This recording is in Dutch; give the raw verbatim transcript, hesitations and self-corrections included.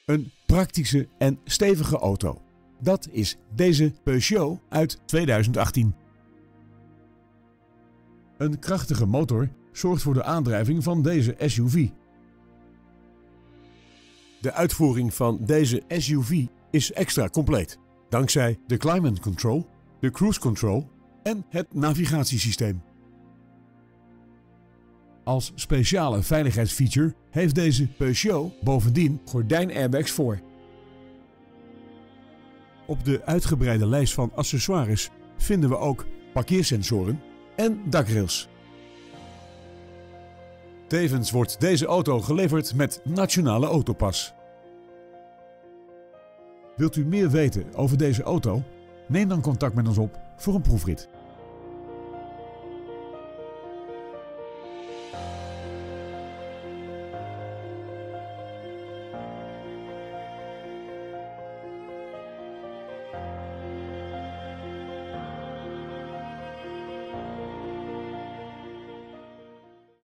Een praktische en stevige auto. Dat is deze Peugeot uit tweeduizend achttien. Een krachtige motor zorgt voor de aandrijving van deze S U V. De uitvoering van deze S U V is extra compleet, dankzij de Climate Control, de Cruise Control en het navigatiesysteem. Als speciale veiligheidsfeature heeft deze Peugeot bovendien gordijnairbags voor. Op de uitgebreide lijst van accessoires vinden we ook parkeersensoren en dakrails. Tevens wordt deze auto geleverd met Nationale Autopas. Wilt u meer weten over deze auto? Neem dan contact met ons op voor een proefrit.